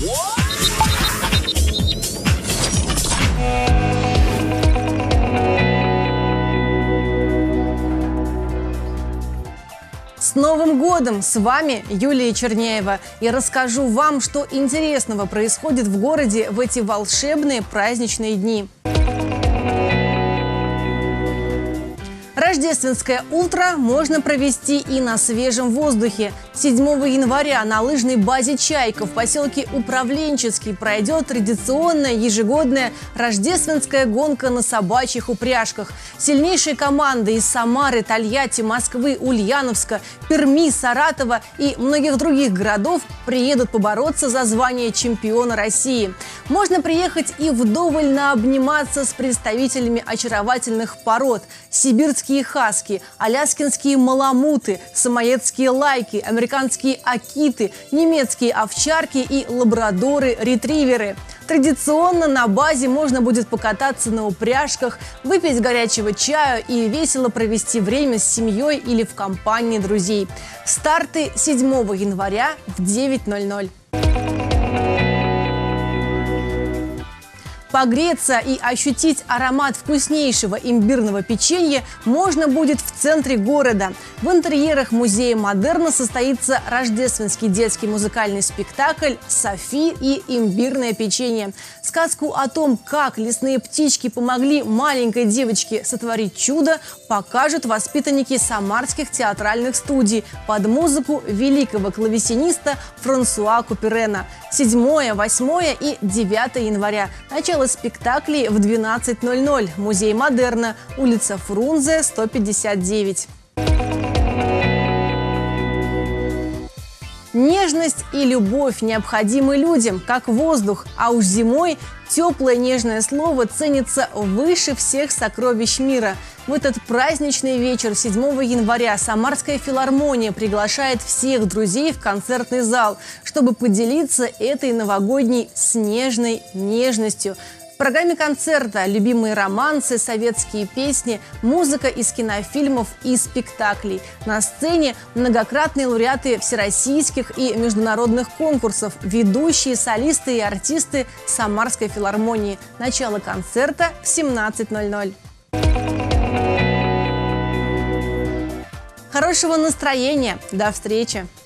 С Новым годом! С вами Юлия Черняева. Я расскажу вам, что интересного происходит в городе в эти волшебные праздничные дни. Рождественское утро можно провести и на свежем воздухе. 7 января на лыжной базе «Чайка» в поселке Управленческий пройдет традиционная ежегодная рождественская гонка на собачьих упряжках. Сильнейшие команды из Самары, Тольятти, Москвы, Ульяновска, Перми, Саратова и многих других городов приедут побороться за звание чемпиона России. Можно приехать и вдоволь наобниматься с представителями очаровательных пород – сибирские хаски, аляскинские маламуты, самоедские лайки, американские акиты, немецкие овчарки и лабрадоры-ретриверы. Традиционно на базе можно будет покататься на упряжках, выпить горячего чаю и весело провести время с семьей или в компании друзей. Старты 7 января в 9:00. Погреться и ощутить аромат вкуснейшего имбирного печенья можно будет в центре города. В интерьерах музея Модерна состоится рождественский детский музыкальный спектакль «Софи и имбирное печенье». Сказку о том, как лесные птички помогли маленькой девочке сотворить чудо, покажут воспитанники самарских театральных студий под музыку великого клавесиниста Франсуа Куперена. 7, 8 и 9 января. Начало спектаклей в 12:00. Музей Модерна, улица Фрунзе, 159. Нежность и любовь необходимы людям, как воздух, а уж зимой теплое нежное слово ценится выше всех сокровищ мира. В этот праздничный вечер 7 января Самарская филармония приглашает всех друзей в концертный зал, чтобы поделиться этой новогодней снежной нежностью. В программе концерта любимые романсы, советские песни, музыка из кинофильмов и спектаклей. На сцене многократные лауреаты всероссийских и международных конкурсов, ведущие, солисты и артисты Самарской филармонии. Начало концерта в 17:00. Хорошего настроения! До встречи!